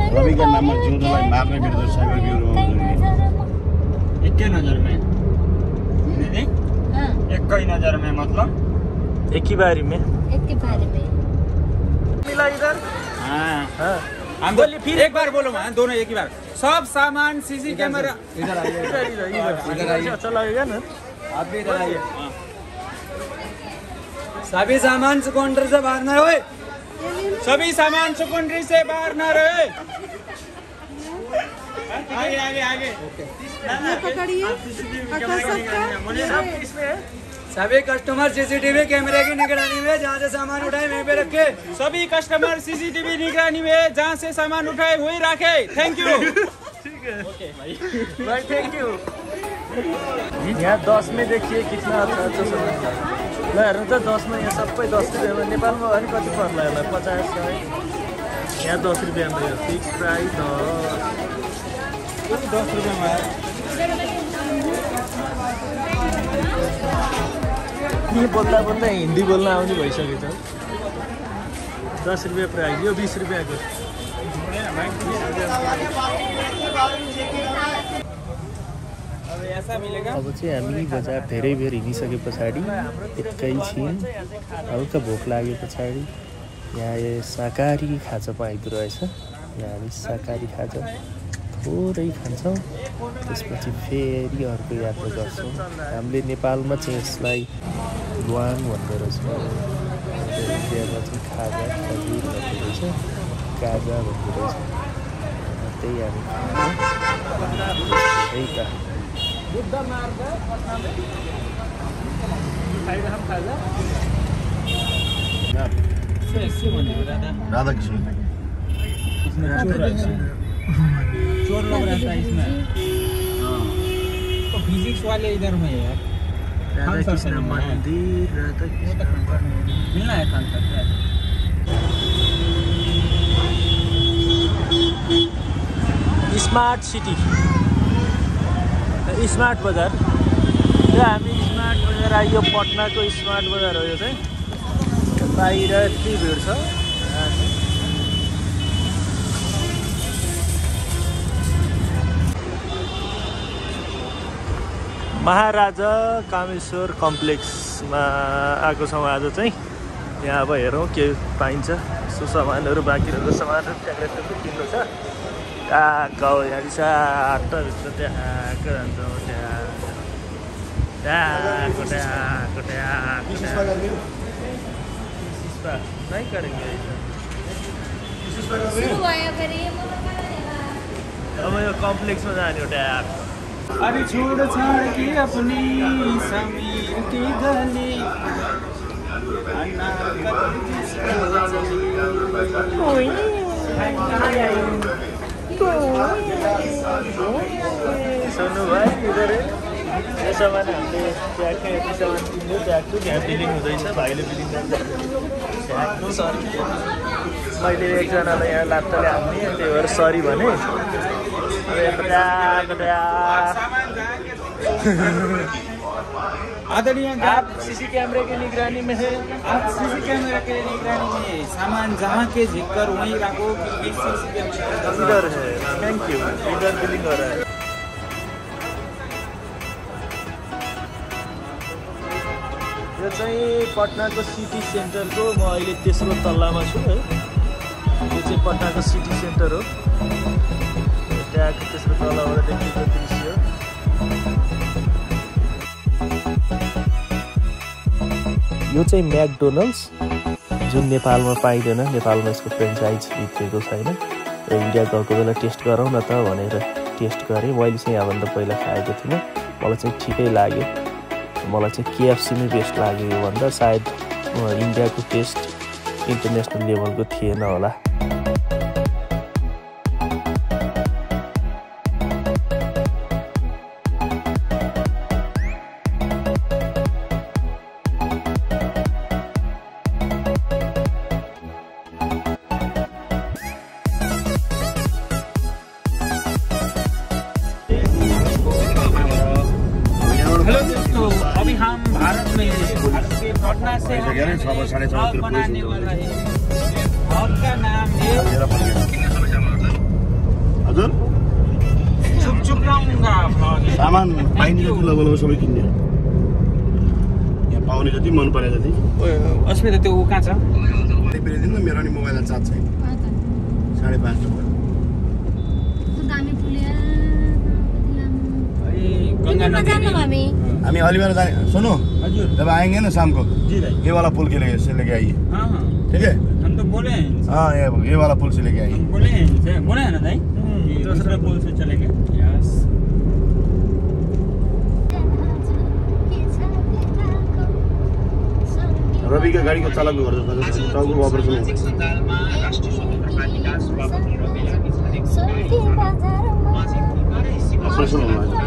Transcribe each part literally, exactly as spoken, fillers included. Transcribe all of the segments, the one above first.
रविका नाममा जिउँदोलाई मार्ने विरुद्ध साइबर ब्युरो एकै नजर में दीदी एक ही नजर में मतलब एक ही बारी में एक ही बारी में मिला इधर। हाँ हाँ हम बोलिए फिर एक बार बोलो वहाँ दोनों एक ही बार। सब सामान सीसी कैमरा इधर आइए इधर इधर इधर आइए अच्छा लगेगा ना। आप भी इधर आइए। सभी सामान सुकंडर से बाहर ना रहे। सभी सामान सुकंडरी से बाहर ना रहे। आगे आगे आगे ये पकड़िए पकड़ सकते हैं। सभी कस्टमर सीसीटीवी कैमरे की निगरानी में जहाँ से सामान उठाए वहीं पे रखे। सभी कस्टमर सीसीटीवी निगरानी में जहाँ से सामान उठाए वहीं रखे। Thank you. ठीक है ओके भाई भाई थैंक यू। यहाँ दस में देखिए कितना अच्छा अच्छा सामान ल हेर्नु त दस में यहाँ सबै दस रुपियाँमा नेपालमा अनि कति पर्ला होला पचास सय यहाँ दस रुपियाँमा यो फिक्स प्राइस दस दस रुपियाँमा नि बोल्दा बोल्दा हिन्दी बोल्न आउने भइसक्यो त। दस रुपियाँ प्राइस यो बिस रुपियाँको। अब चाहिँ हामी बजार धेरै बेर हिँडिसके पछाडि एकैछिन हल्का भोक लागे पछाडि यहाँ शाकाहारी खाजा पाइँदो रहेछ। यहाँ हामी शाकाहारी खाजा थोरै खान्छौँ त्यसपछि फेरि अर्को यात्रा गर्छौँ। हामीले नेपालमा चाहिँ यसलाई ल्वाङ भन्दो रहेछ, इन्डियामा चाहिँ खाजा खजुर भन्दो रहेछ, गाजा भन्दो रहेछ। त्यही हामी त्यही त राधाकृष्ण चोर लग रहा था इसमें। तो फिजिक्स वाले इधर में है। राधाकृष्ण मंदिर राधाकृष्ण मिलना है खान स्मार्ट सिटी स्मार्ट बजार। यो हामी स्मार्ट बजार आइयो पटनाको स्मार्ट बजार हो यो चाहिँ। बाहिर यति भिड छ। महाराजा कामेश्वर कम्प्लेक्समा आएको छौँ आज चाहिँ। यहाँ अब हेरौँ के पाइन्छ सो सामानहरू बाँकी रहेको सामानहरू ट्याक्रेटहरू किन्नु छ। आएको यहाँ साटोभित्र ट्याक्क जान्छौँ त्यहाँ ट्याक्क ट्याक्क ट्याक्क नहीं करेंगे अब यो कम्प्लेक्समा जाने हो ट्याक्क। अभी छोड़ छाड़ के अपनी समीर की गली सुन्नु भाइ इधर यो सामान हामीले ट्याक्क यति सामान किन्यो ट्याक्क यहाँ बिलिङ हुँदैछ। भाइले बिलिङ ट्याक्नु सरी मैले एकजनालाई यहाँ लात्ताले हान्ने त्यही भएर सरी भने। आदरणीय आप सीसी कैमरे की निगरानी में है। आप सीसी कैमरा के निगरानी में सामान जहाँ के झिक्कर वहीं रखो कि सीसी कैमरा इधर है। Thank you. इधर बिलिंग हो रहा है। यो चाहिँ पटनाको सिटी सेन्टरको म अहिले तेस्रो तल्लामा छु है। यो चाहिँ पटनाको सिटी सेन्टर हो। त्यहाँको तेस्रो तल्लाबाट देखेको दृश्य। यो चाहिँ म्याकडोनल्ड्स जुन नेपालमा पाइँदैन। नेपालमा यसको फ्रेन्चाइज भित्रेको छैन। र इन्डिया गएको बेला टेस्ट गरौँ न त भनेर टेस्ट गरेँ। मैले चाहिँ यहाँभन्दा पहिला खाएको थिइनँ। मलाई चाहिँ ठिकै लाग्यो। मलाई चाहिँ केएफसी नै बेस्ट लाग्यो योभन्दा। सायद इन्डियाको टेस्ट इन्टरनेसनल लेभलको थिएन होला। हेलो दोस्तों, अभी हम भारत में भारत के पटना से ब्लॉग बनाने वाला है। ब्लॉग का नाम है ठुला बनाउनु सबै किन्ने यहाँ पाउने जति मन परे जति अस्मिता त्यो ऊ कहाँ छ दिन न मेरो नि मोबाइल चार्ज छैन साढे पाँच रुपियाँ गंगा नदी हामी अलिबार जाने सुनो हजुर जब आएंगे ना शाम को जी भाई ये वाला पुल के लिए से लेके आइए हाँ हाँ ठीक है हम तो बोले हैं हाँ ये ये वाला पुल से लेके आइए हम बोले हैं इनसे बोले हैं ना भाई दूसरे पुल से चलेंगे यस रवि का गाड़ी को चालक गर्छ टाउको अपरेसन अपरेसन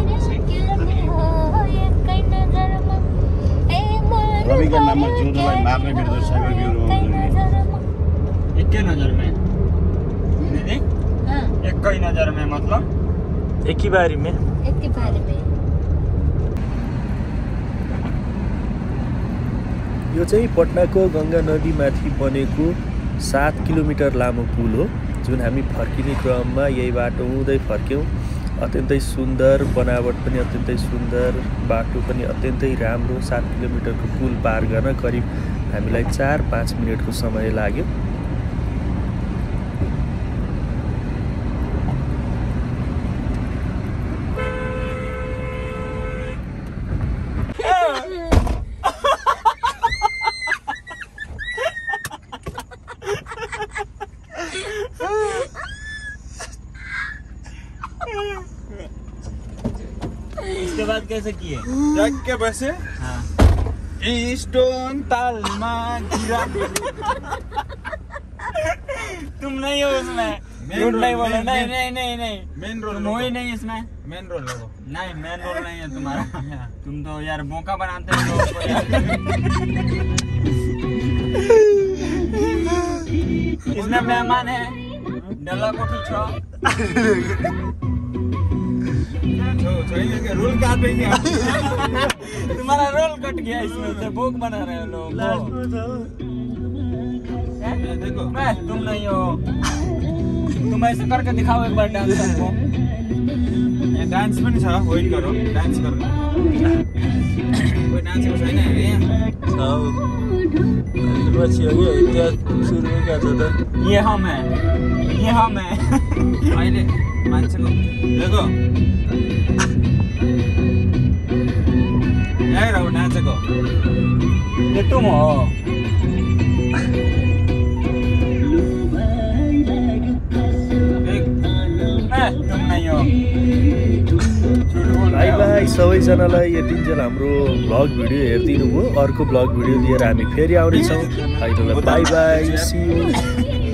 रवि का नाममा जिउँदोलाई मार्ने बिर्दो साइबर ब्युरो एक नजर में दीदी एक ही नजर में मतलब एक ही बारी में एक ही बारी में यो चाहिँ पटनाको गङ्गा नदीमाथि बनेको सात किलोमिटर लामो पुल हो जुन हामी फर्किने क्रममा यही बाटो हुँदै फर्क्यौँ। अत्यन्तै सुन्दर बनावट पनि अत्यन्तै सुन्दर बाटो पनि अत्यन्तै राम्रो। सात किलोमिटरको पुल पार गर्न करिब हामीलाई चार पाँच मिनटको समय लाग्यो। इसके बाद कैसे किए रख के वैसे हाँ स्टोन तालमा गिरा तुम नहीं हो उसमें झूठ नहीं बोलो नहीं नहीं नहीं नहीं मेन रोल तुम हो ही नहीं इसमें मेन रोल है वो नहीं मेन रोल नहीं है तुम्हारा तुम तो यार मौका बनाते हो लोगों को यार इसमें मेहमान है डल्लाकोटी छो रोल काटेंगे तुम्हारा रोल कट गया इसमें से भूख बना रहे हो लोग देखो मैं तुम नहीं हो तुम ऐसे करके दिखाओ एक बार डांस को ये डांस में नहीं था वेट करो डांस करो कोई डांस को सही नहीं है शुरू में क्या था ये हम है ये हम है पहले मानसे को देखो यही रहो नाचे को ये तुम हो तुम नहीं हो बाई बाई सबैजनालाई यतिन्जेल हाम्रो भ्लग भिडियो हेरिदिनु भयो। अर्को भ्लग भिडियो लिएर हामी फेरि आउनेछौँ। अहिले बाई बाई सी यू।